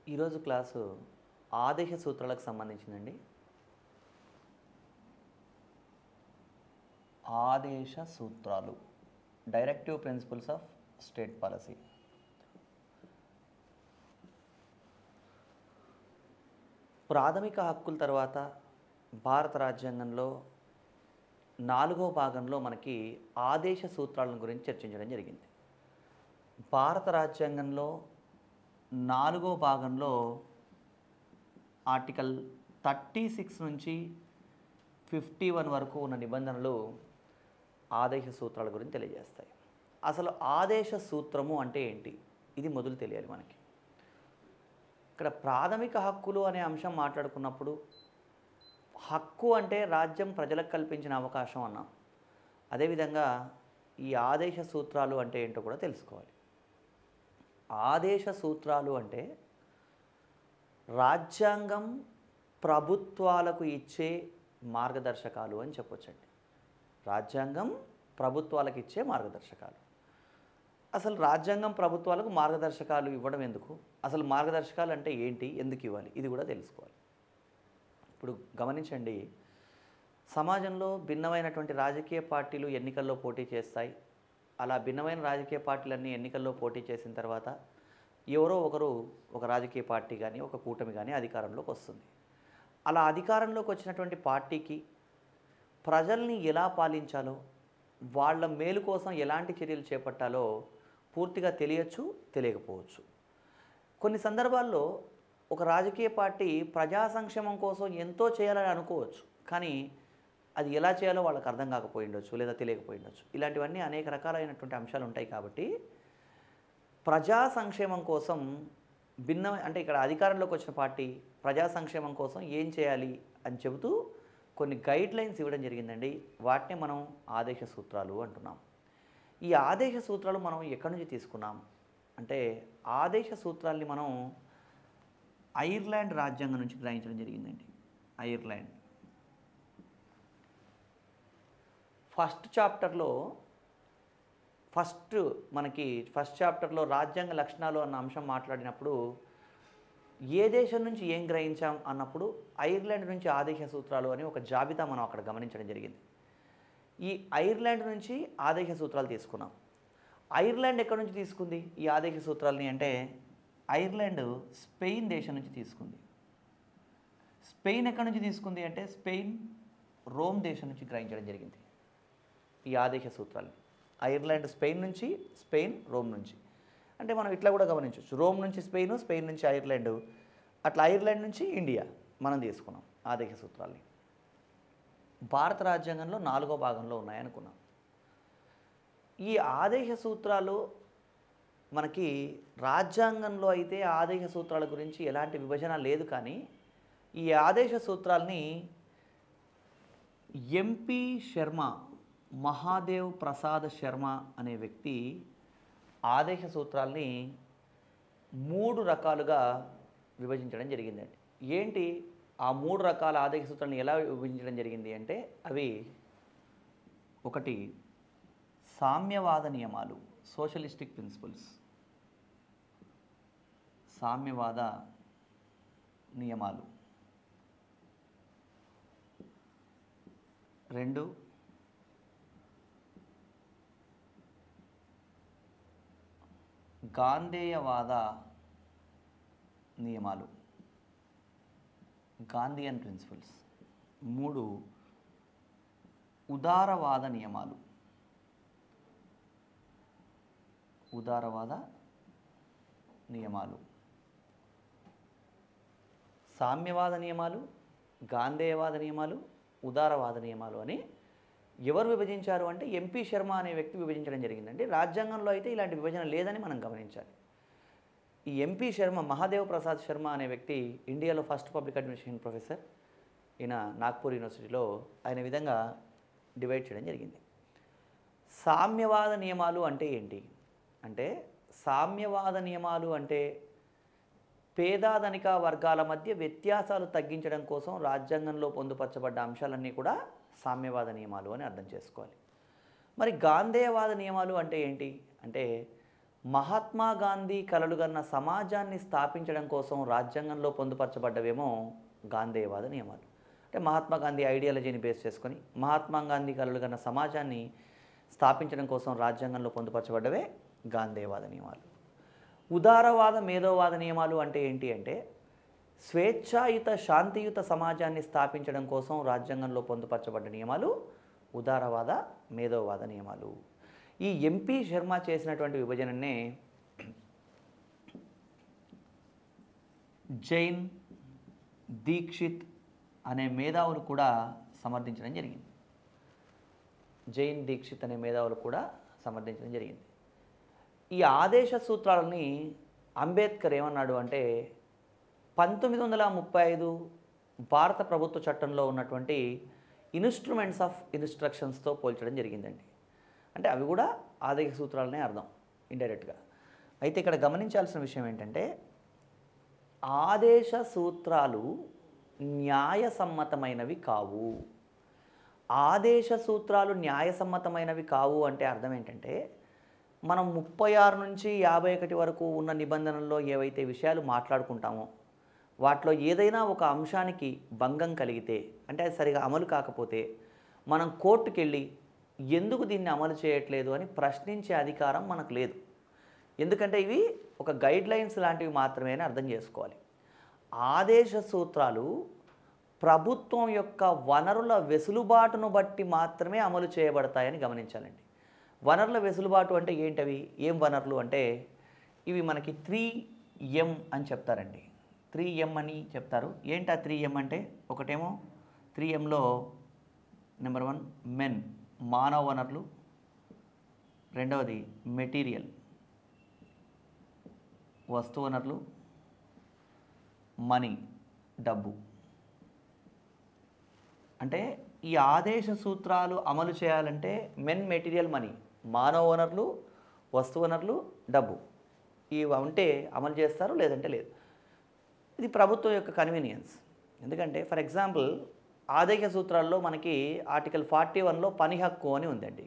ఈరోజు క్లాసు ఆదేశ సూత్రాలకు సంబంధించిందండి. ఆదేశ సూత్రాలు, directive principles of state policy. ప్రాథమిక హక్కుల తర్వాత భారత రాజ్యాంగంలో 4వ భాగంలో మనకి ఆదేశ సూత్రాలను గురించి చర్చించడం జరిగింది. భారత రాజ్యాంగంలో 4వ భాగంలో ఆర్టికల్ 36 నుంచి 51 వరకు ఉన్న నిబంధనలు ఆదేశ సూత్రాల గురించి తెలియజేస్తాయి. అసలు ఆదేశ సూత్రము అంటే ఏంటి, ఇది మొదలు తెలియాలి మనకి. ఇక్కడ ప్రాథమిక హక్కులు అనే అంశం మాట్లాడుకున్నప్పుడు హక్కు అంటే రాజ్యం ప్రజలకు కల్పించిన అవకాశం అన్నాం. అదేవిధంగా ఈ ఆదేశ సూత్రాలు అంటే ఏంటో కూడా తెలుసుకోవాలి. ఆదేశ సూత్రాలు అంటే రాజ్యాంగం ప్రభుత్వాలకు ఇచ్చే మార్గదర్శకాలు అని చెప్పొచ్చండి. రాజ్యాంగం ప్రభుత్వాలకు ఇచ్చే మార్గదర్శకాలు. అసలు రాజ్యాంగం ప్రభుత్వాలకు మార్గదర్శకాలు ఇవ్వడం ఎందుకు, అసలు మార్గదర్శకాలు అంటే ఏంటి, ఎందుకు ఇవ్వాలి, ఇది కూడా తెలుసుకోవాలి. ఇప్పుడు గమనించండి, సమాజంలో భిన్నమైనటువంటి రాజకీయ పార్టీలు ఎన్నికల్లో పోటీ చేస్తాయి. అలా భిన్నమైన రాజకీయ పార్టీలన్నీ ఎన్నికల్లో పోటీ చేసిన తర్వాత ఎవరో ఒకరు, ఒక రాజకీయ పార్టీ కానీ ఒక కూటమి కానీ అధికారంలోకి వస్తుంది. అలా అధికారంలోకి వచ్చినటువంటి పార్టీకి ప్రజల్ని ఎలా పాలించాలో, వాళ్ళ మేలు కోసం ఎలాంటి చర్యలు చేపట్టాలో పూర్తిగా తెలియచ్చు, తెలియకపోవచ్చు. కొన్ని సందర్భాల్లో ఒక రాజకీయ పార్టీ ప్రజా సంక్షేమం కోసం ఎంతో చేయాలని అనుకోవచ్చు, కానీ అది ఎలా చేయాలో వాళ్ళకి అర్థం కాకపోయి ఉండొచ్చు, లేదా తెలియకపోయి ఉండొచ్చు. ఇలాంటివన్నీ అనేక రకాలైనటువంటి అంశాలు ఉంటాయి. కాబట్టి ప్రజా సంక్షేమం కోసం అంటే ఇక్కడ అధికారంలోకి వచ్చిన పార్టీ ప్రజా సంక్షేమం కోసం ఏం చేయాలి అని చెబుతూ కొన్ని గైడ్ లైన్స్ ఇవ్వడం జరిగిందండి. వాటిని మనం ఆదేశ సూత్రాలు అంటున్నాం. ఈ ఆదేశ సూత్రాలు మనం ఎక్కడి నుంచి తీసుకున్నాం అంటే, ఆదేశ సూత్రాల్ని మనం ఐర్లాండ్ రాజ్యాంగం నుంచి గ్రహించడం జరిగిందండి. ఐర్లాండ్ ఫస్ట్ చాప్టర్లో రాజ్యాంగ లక్షణాలు అన్న అంశం మాట్లాడినప్పుడు ఏ దేశం నుంచి ఏం గ్రహించాం అన్నప్పుడు ఐర్లాండ్ నుంచి ఆదేశ సూత్రాలు అని ఒక జాబితా మనం అక్కడ గమనించడం జరిగింది. ఈ ఐర్లాండ్ నుంచి ఆదేశ సూత్రాలు తీసుకున్నాం. ఐర్లాండ్ ఎక్కడి నుంచి తీసుకుంది ఈ ఆదేశ సూత్రాలని అంటే, ఐర్లాండ్ స్పెయిన్ దేశం నుంచి తీసుకుంది. స్పెయిన్ ఎక్కడి నుంచి తీసుకుంది అంటే, స్పెయిన్ రోమ్ దేశం నుంచి గ్రహించడం జరిగింది ఈ ఆదేశ సూత్రాలు. ఐర్లాండ్ స్పెయిన్ నుంచి, స్పెయిన్ రోమ్ నుంచి. అంటే మనం ఇట్లా కూడా గమనించవచ్చు, రోమ్ నుంచి స్పెయిన్, స్పెయిన్ నుంచి ఐర్లాండ్, అట్లా ఐర్లాండ్ నుంచి ఇండియా మనం తీసుకున్నాం ఆదేశ సూత్రాల్ని. భారత రాజ్యాంగంలో 4వ భాగంలో ఉన్నాయనుకున్నాం. ఈ ఆదేశ సూత్రాలు మనకి రాజ్యాంగంలో అయితే ఆదేశ సూత్రాల గురించి ఎలాంటి విభజన లేదు, కానీ ఈ ఆదేశ సూత్రాల్ని ఎంపీ శర్మ, మహాదేవ్ ప్రసాద్ శర్మ అనే వ్యక్తి ఆదేశ సూత్రాల్ని 3 రకాలుగా విభజించడం జరిగిందండి. ఏంటి ఆ 3 రకాల ఆదేశ సూత్రాలను ఎలా విభజించడం జరిగింది అంటే, అవి 1 సామ్యవాద నియమాలు, సోషలిస్టిక్ ప్రిన్సిపల్స్, సామ్యవాద నియమాలు. 2 గాంధేయవాద నియమాలు, గాంధీయన్ ప్రిన్సిపల్స్. 3 ఉదారవాద నియమాలు, ఉదారవాద నియమాలు. సామ్యవాద నియమాలు, గాంధేయవాద నియమాలు, ఉదారవాద నియమాలు అని ఎవరు విభజించారు అంటే, ఎంపీ శర్మ అనే వ్యక్తి విభజించడం జరిగిందండి. రాజ్యాంగంలో అయితే ఇలాంటి విభజన లేదని మనం గమనించాలి. ఈ ఎంపీ శర్మ, మహాదేవ్ ప్రసాద్ శర్మ అనే వ్యక్తి ఇండియాలో ఫస్ట్ పబ్లిక్ అడ్మినిస్ట్రేషన్ ప్రొఫెసర్. ఈయన నాగ్పూర్ యూనివర్సిటీలో ఆయన విధంగా డివైడ్ చేయడం జరిగింది. సామ్యవాద నియమాలు అంటే ఏంటి అంటే, సామ్యవాద నియమాలు అంటే పేదాధనిక వర్గాల మధ్య వ్యత్యాసాలు తగ్గించడం కోసం రాజ్యాంగంలో పొందుపరచబడ్డ అంశాలన్నీ కూడా సామ్యవాద నియమాలు అని అర్థం చేసుకోవాలి. మరి గాంధేయవాద నియమాలు అంటే ఏంటి అంటే, మహాత్మా గాంధీ కలలుగన్న సమాజాన్ని స్థాపించడం కోసం రాజ్యాంగంలో పొందుపరచబడ్డవేమో గాంధేయవాద నియమాలు. అంటే మహాత్మా గాంధీ ఐడియాలజీని బేస్ చేసుకొని మహాత్మా గాంధీ కలలుగన్న సమాజాన్ని స్థాపించడం కోసం రాజ్యాంగంలో పొందుపరచబడ్డవే గాంధేయవాద నియమాలు. ఉదారవాద మేధోవాద నియమాలు అంటే ఏంటి అంటే స్వేచ్ఛాయుత శాంతియుత సమాజాన్ని స్థాపించడం కోసం రాజ్యాంగంలో పొందుపరచబడ్డ నియమాలు ఉదారవాద మేధోవాద నియమాలు. ఈ ఎంపీ శర్మ చేసినటువంటి విభజననే జైన్ దీక్షిత్ అనే మేధావులు కూడా సమర్థించడం జరిగింది. జైన్ దీక్షిత్ అనే మేధావులు కూడా సమర్థించడం జరిగింది. ఈ ఆదేశ సూత్రాలని అంబేద్కర్ ఏమన్నాడు అంటే 1935 భారత ప్రభుత్వ చట్టంలో ఉన్నటువంటి ఇన్స్ట్రుమెంట్స్ ఆఫ్ ఇన్స్ట్రక్షన్స్తో పోల్చడం జరిగిందండి. అంటే అవి కూడా ఆదేశ సూత్రాలనే అర్థం ఇండైరెక్ట్గా. అయితే ఇక్కడ గమనించాల్సిన విషయం ఏంటంటే ఆదేశ సూత్రాలు న్యాయసమ్మతమైనవి కావు. ఆదేశ సూత్రాలు న్యాయసమ్మతమైనవి కావు అంటే అర్థం ఏంటంటే మనం 36 నుంచి 51 వరకు ఉన్న నిబంధనల్లో ఏవైతే విషయాలు మాట్లాడుకుంటామో వాటిలో ఏదైనా ఒక అంశానికి భంగం కలిగితే అంటే అది సరిగా అమలు కాకపోతే మనం కోర్టుకు వెళ్ళి ఎందుకు దీన్ని అమలు చేయట్లేదు అని ప్రశ్నించే అధికారం మనకు లేదు. ఎందుకంటే ఇవి ఒక గైడ్ లైన్స్ లాంటివి మాత్రమే అని అర్థం చేసుకోవాలి. ఆదేశ సూత్రాలు ప్రభుత్వం యొక్క వనరుల వెసులుబాటును బట్టి మాత్రమే అమలు చేయబడతాయని గమనించాలండి. వనరుల వెసులుబాటు అంటే ఏంటవి? ఏం వనరులు అంటే ఇవి మనకి 3M అని చెప్తారండి. 3M అని చెప్తారు. ఏంటి ఆ 3M అంటే? ఒకటేమో 3Mలో నెంబర్ 1 మెన్ మానవ వనరులు, రెండవది మెటీరియల్ వస్తు వనరులు, మనీ డబ్బు. అంటే ఈ ఆదేశ సూత్రాలు అమలు చేయాలంటే మెన్ మెటీరియల్ మనీ మానవ వనరులు వస్తు వనరులు డబ్బు ఇవి ఉంటే అమలు చేస్తారు, లేదంటే లేదు. ఇది ప్రభుత్వం యొక్క కన్వీనియన్స్. ఎందుకంటే ఫర్ ఎగ్జాంపుల్ ఆదేశ సూత్రాల్లో మనకి ఆర్టికల్ 41లో పని హక్కు అని ఉందండి.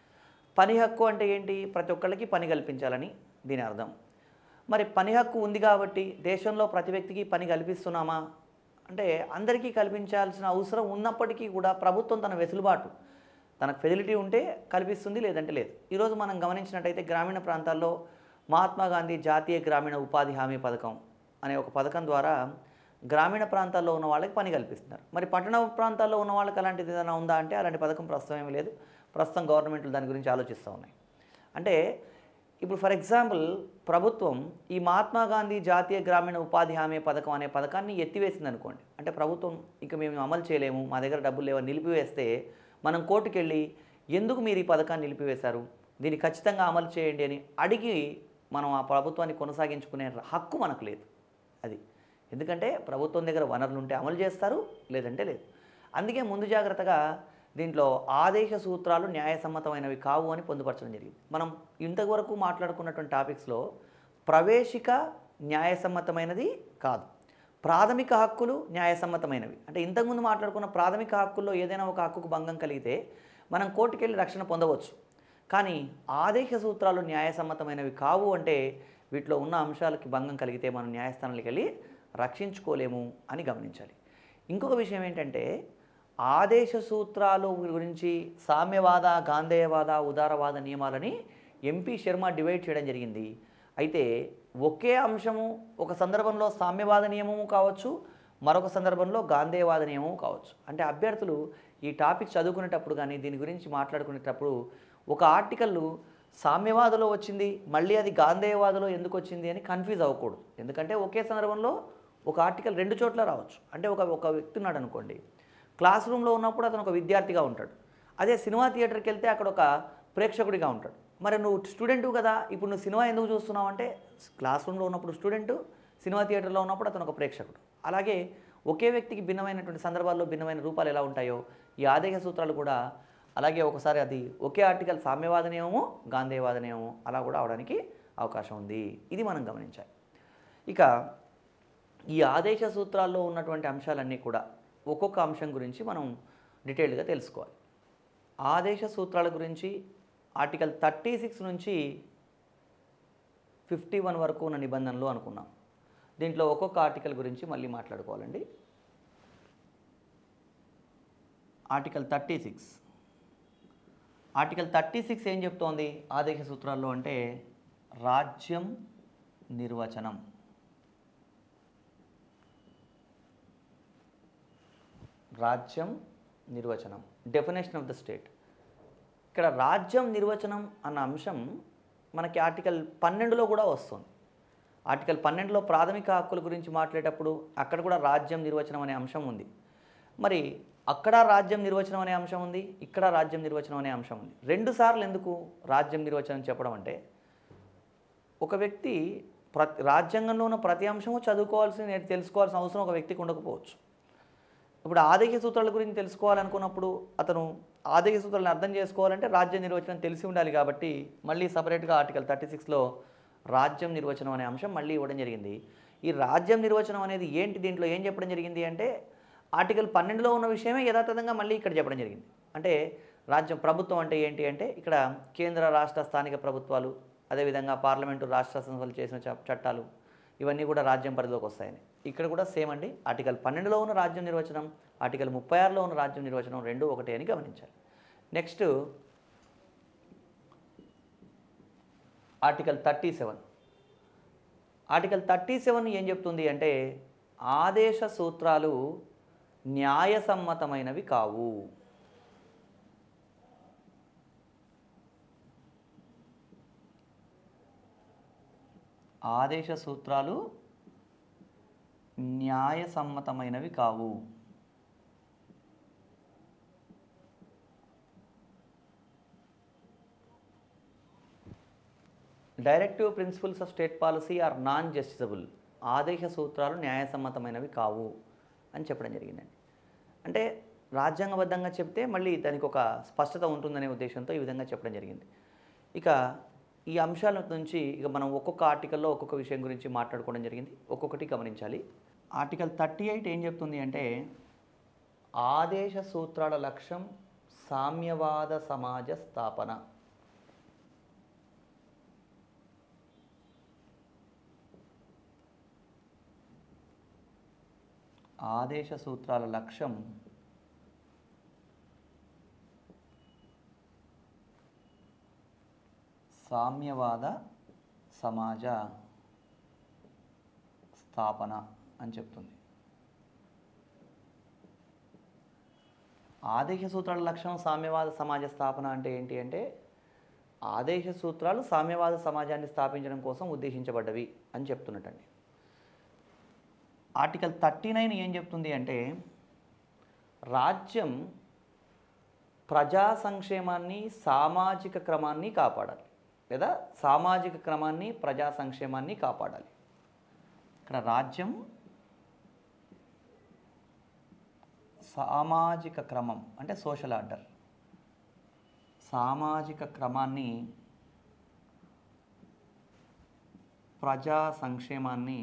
పని హక్కు అంటే ఏంటి? ప్రతి ఒక్కళ్ళకి పని కల్పించాలని దీని అర్థం. మరి పని హక్కు ఉంది కాబట్టి దేశంలో ప్రతి వ్యక్తికి పని కల్పిస్తున్నామా అంటే అందరికీ కల్పించాల్సిన అవసరం ఉన్నప్పటికీ కూడా ప్రభుత్వం తన వెసులుబాటు తనకు ఫెసిలిటీ ఉంటే కల్పిస్తుంది, లేదంటే లేదు. ఈరోజు మనం గమనించినట్టయితే గ్రామీణ ప్రాంతాల్లో మహాత్మా గాంధీ జాతీయ గ్రామీణ ఉపాధి హామీ పథకం అనే ఒక పథకం ద్వారా గ్రామీణ ప్రాంతాల్లో ఉన్న వాళ్ళకి పని కల్పిస్తున్నారు. మరి పట్టణ ప్రాంతాల్లో ఉన్న వాళ్ళకి అలాంటిది ఏదైనా ఉందా అంటే అలాంటి పథకం ప్రస్తుతం ఏమీ లేదు. ప్రస్తుతం గవర్నమెంట్లు దాని గురించి ఆలోచిస్తూ ఉన్నాయి. అంటే ఇప్పుడు ఫర్ ఎగ్జాంపుల్ ప్రభుత్వం ఈ మహాత్మా గాంధీ జాతీయ గ్రామీణ ఉపాధి హామీ పథకం అనే పథకాన్ని ఎత్తివేసింది అనుకోండి. అంటే ప్రభుత్వం ఇక మేము అమలు చేయలేము, మా దగ్గర డబ్బులు లేవని నిలిపివేస్తే మనం కోర్టుకు వెళ్ళి ఎందుకు మీరు ఈ పథకాన్ని నిలిపివేశారు, దీన్ని ఖచ్చితంగా అమలు చేయండి అని అడిగి మనం ఆ ప్రభుత్వాన్ని కొనసాగించుకునే హక్కు మనకు లేదు. అది ఎందుకంటే ప్రభుత్వం దగ్గర వనరులు ఉంటే అమలు చేస్తారు, లేదంటే లేదు. అందుకే ముందు జాగ్రత్తగా దీంట్లో ఆదేశ సూత్రాలు న్యాయసమ్మతమైనవి కావు అని పొందుపరచడం జరిగింది. మనం ఇంతవరకు మాట్లాడుకున్నటువంటి టాపిక్స్లో ప్రవేశిక న్యాయసమ్మతమైనది కాదు, ప్రాథమిక హక్కులు న్యాయసమ్మతమైనవి. అంటే ఇంతకుముందు మాట్లాడుకున్న ప్రాథమిక హక్కుల్లో ఏదైనా ఒక హక్కుకు భంగం కలిగితే మనం కోర్టుకు వెళ్ళి రక్షణ పొందవచ్చు. కానీ ఆదేశ సూత్రాలు న్యాయసమ్మతమైనవి కావు అంటే వీటిలో ఉన్న అంశాలకి భంగం కలిగితే మనం న్యాయస్థానాలకు వెళ్ళి రక్షించుకోలేము అని గమనించాలి. ఇంకొక విషయం ఏంటంటే ఆదేశ సూత్రాలు గురించి సామ్యవాద గాంధేయవాద ఉదారవాద నియమాలని ఎంపీ శర్మ డివైడ్ చేయడం జరిగింది. అయితే ఒకే అంశము ఒక సందర్భంలో సామ్యవాద నియమము కావచ్చు, మరొక సందర్భంలో గాంధేయవాద నియమము కావచ్చు. అంటే అభ్యర్థులు ఈ టాపిక్ చదువుకునేటప్పుడు కానీ దీని గురించి మాట్లాడుకునేటప్పుడు ఒక ఆర్టికల్ సామ్యవాదలో వచ్చింది మళ్ళీ అది గాంధేయవాదలో ఎందుకు వచ్చింది అని కన్ఫ్యూజ్ అవ్వకూడదు. ఎందుకంటే ఒకే సందర్భంలో ఒక ఆర్టికల్ 2 చోట్ల రావచ్చు. అంటే ఒక వ్యక్తి ఉన్నాడు అనుకోండి, క్లాస్ రూమ్లో ఉన్నప్పుడు అతను ఒక విద్యార్థిగా ఉంటాడు, అదే సినిమా థియేటర్కి వెళ్తే అక్కడ ఒక ప్రేక్షకుడిగా ఉంటాడు. మరి నువ్వు స్టూడెంటు కదా, ఇప్పుడు నువ్వు సినిమా ఎందుకు చూస్తున్నావు అంటే క్లాస్ రూమ్లో ఉన్నప్పుడు స్టూడెంటు, సినిమా థియేటర్లో ఉన్నప్పుడు అతను ఒక ప్రేక్షకుడు. అలాగే ఒకే వ్యక్తికి భిన్నమైనటువంటి సందర్భాల్లో భిన్నమైన రూపాలు ఎలా ఉంటాయో ఈ ఆదేశ సూత్రాలు కూడా అలాగే ఒకసారి అది ఒకే ఆర్టికల్ సామ్యవాద నియమము గాంధేయవాద నియమము అలా కూడా అవడానికి అవకాశం ఉంది. ఇది మనం గమనించాలి. ఇక ఈ ఆదేశ సూత్రాల్లో ఉన్నటువంటి అంశాలన్నీ కూడా ఒక్కొక్క అంశం గురించి మనం డీటెయిల్డ్గా తెలుసుకోవాలి. ఆదేశ సూత్రాల గురించి ఆర్టికల్ 36 నుంచి 51 వరకు ఉన్న నిబంధనలు అనుకున్నాం. దీంట్లో ఒక్కొక్క ఆర్టికల్ గురించి మళ్ళీ మాట్లాడుకోవాలండి. ఆర్టికల్ 36. ఆర్టికల్ 36 ఏం చెప్తోంది ఆదేశ సూత్రాల్లో అంటే రాజ్యం నిర్వచనం. రాజ్యం నిర్వచనం, డెఫినేషన్ ఆఫ్ ద స్టేట్. ఇక్కడ రాజ్యం నిర్వచనం అన్న అంశం మనకి ఆర్టికల్ 12లో కూడా వస్తుంది. ఆర్టికల్ 12లో ప్రాథమిక హక్కుల గురించి మాట్లాడేటప్పుడు అక్కడ కూడా రాజ్యం నిర్వచనం అనే అంశం ఉంది. మరి అక్కడ రాజ్యం నిర్వచనం అనే అంశం ఉంది, ఇక్కడ రాజ్యం నిర్వచనం అనే అంశం ఉంది. 2 సార్లు ఎందుకు రాజ్యం నిర్వచనం చెప్పడం అంటే ఒక వ్యక్తి రాజ్యాంగంలో ఉన్న ప్రతి అంశము తెలుసుకోవాల్సిన అవసరం ఒక వ్యక్తికి ఉండకపోవచ్చు. ఇప్పుడు ఆదేశ సూత్రాల గురించి తెలుసుకోవాలనుకున్నప్పుడు అతను ఆదేశ సూత్రాలను అర్థం చేసుకోవాలంటే రాజ్య నిర్వచనం తెలిసి ఉండాలి. కాబట్టి మళ్ళీ సపరేట్గా ఆర్టికల్ 36లో రాజ్యం నిర్వచనం అనే అంశం మళ్ళీ ఇవ్వడం జరిగింది. ఈ రాజ్యం నిర్వచనం అనేది ఏంటి, దీంట్లో ఏం చెప్పడం జరిగింది అంటే ఆర్టికల్ 12లో ఉన్న విషయమే యథాతథంగా మళ్ళీ ఇక్కడ చెప్పడం జరిగింది. అంటే రాజ్యం ప్రభుత్వం అంటే ఏంటి అంటే ఇక్కడ కేంద్ర రాష్ట్ర స్థానిక ప్రభుత్వాలు, అదేవిధంగా పార్లమెంటు రాష్ట్ర సంస్థలు చేసిన చట్టాలు ఇవన్నీ కూడా రాజ్యం పరిధిలోకి వస్తాయని. ఇక్కడ కూడా సేమ్ అండి. ఆర్టికల్ 12లో ఉన్న రాజ్యం నిర్వచనం, ఆర్టికల్ 36లో ఉన్న రాజ్యం నిర్వచనం రెండు ఒకటే అని గమనించాలి. Next article 37. ఆర్టికల్ 37 ఏం చెప్తుంది అంటే ఆదేశ సూత్రాలు న్యాయసమ్మతమైనవి కావు. ఆదేశ సూత్రాలు న్యాయసమ్మతమైనవి కావు. Directive principles of state policy are non justiciable. ఆదేశ సూత్రాలు న్యాయసమ్మతమైనవి కావు అని చెప్పడం జరిగిందండి. అంటే రాజ్యాంగబద్ధంగా చెప్తే మళ్ళీ దానికి ఒక స్పష్టత ఉంటుందనే ఉద్దేశంతో ఈ విధంగా చెప్పడం జరిగింది. ఇక ఈ అంశాల నుంచి మనం ఒక్కొక్క ఆర్టికల్లో ఒక్కొక్క విషయం గురించి మాట్లాడుకోవడం జరిగింది. ఒక్కొక్కటి గమనించాలి. ఆర్టికల్ 38 ఏం చెప్తుంది అంటే ఆదేశ సూత్రాల లక్ష్యం సామ్యవాద సమాజ స్థాపన. ఆదేశ సూత్రాల లక్ష్యం సామ్యవాద సమాజ స్థాపన అని చెప్తుంది. ఆదేశ సూత్రాల లక్ష్యం సామ్యవాద సమాజ స్థాపన అంటే ఏంటి అంటే ఆదేశ సూత్రాలు సామ్యవాద సమాజాన్ని స్థాపించడం కోసం ఉద్దేశించబడ్డవి అని చెప్తున్నట్టండి. ఆర్టికల్ 39 ఏం చెప్తుంది అంటే రాజ్యం ప్రజా సంక్షేమాన్ని సామాజిక క్రమాన్ని కాపాడాలి, లేదా సామాజిక క్రమాన్ని ప్రజా సంక్షేమాన్ని కాపాడాలి. ఇక్కడ రాజ్యం సామాజిక క్రమం అంటే సోషల్ ఆర్డర్, సామాజిక క్రమాన్ని ప్రజా సంక్షేమాన్ని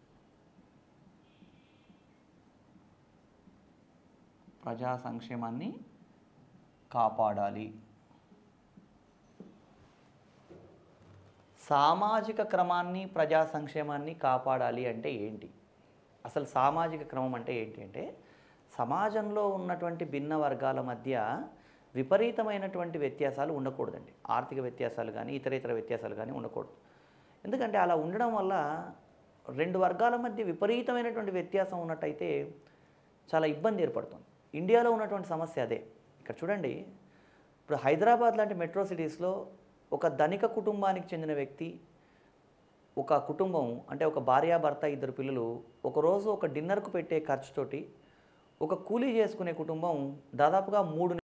కాపాడాలి. సామాజిక క్రమాన్ని ప్రజా సంక్షేమాన్ని కాపాడాలి అంటే ఏంటి, అసలు సామాజిక క్రమం అంటే ఏంటి అంటే సమాజంలో ఉన్నటువంటి భిన్న వర్గాల మధ్య విపరీతమైనటువంటి వ్యత్యాసాలు ఉండకూడదండి. ఆర్థిక వ్యత్యాసాలు కానీ ఇతర వ్యత్యాసాలు కానీ ఉండకూడదు. ఎందుకంటే అలా ఉండడం వల్ల 2 వర్గాల మధ్య విపరీతమైనటువంటి వ్యత్యాసం ఉన్నట్టయితే చాలా ఇబ్బంది ఏర్పడుతుంది. ఇండియాలో ఉన్నటువంటి సమస్య అదే. ఇక్కడ చూడండి, ఇప్పుడు హైదరాబాద్ లాంటి మెట్రో సిటీస్లో ఒక ధనిక కుటుంబానికి చెందిన వ్యక్తి, ఒక కుటుంబం అంటే ఒక భార్యాభర్త 2 పిల్లలు ఒకరోజు ఒక డిన్నర్కు పెట్టే ఖర్చుతోటి ఒక కూలీ చేసుకునే కుటుంబం దాదాపుగా 3